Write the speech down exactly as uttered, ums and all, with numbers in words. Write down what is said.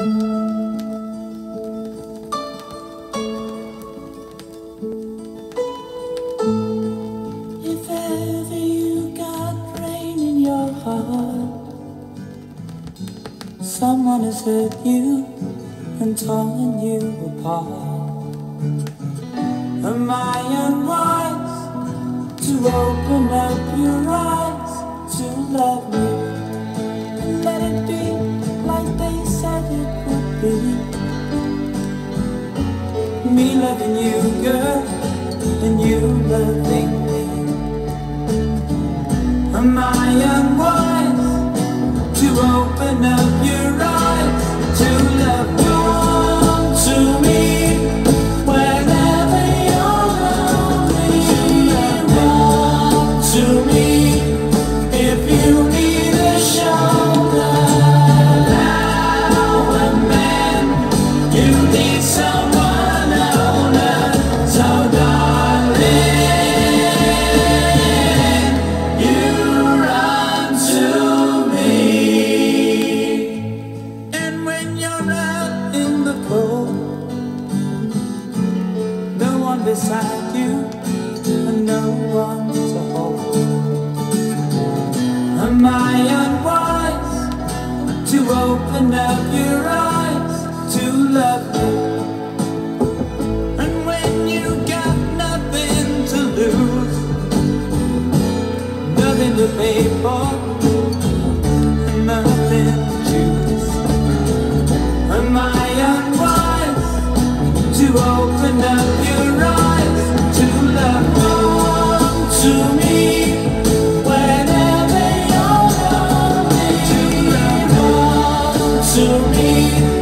If ever you got pain in your heart, someone has hurt you and torn you apart. Am I unwise to open up your eyes to love me and let it be like they said it would be? Me loving you, girl, and you loving me. Am I unwise to open up your eyes to love you? Come to me whenever you're lonely. Come to me if you need a shoulder. Now and then you need someone older. So darling, you run to me. And when you're out in the cold, no one beside you and no one to hold. Am I unwise to open up your eyes to love you? And when you got nothing to lose, nothing to pay for, and nothing to choose, am I unwise to open up your eyes to love you? Come to me whenever you're lonely. To love, come to me.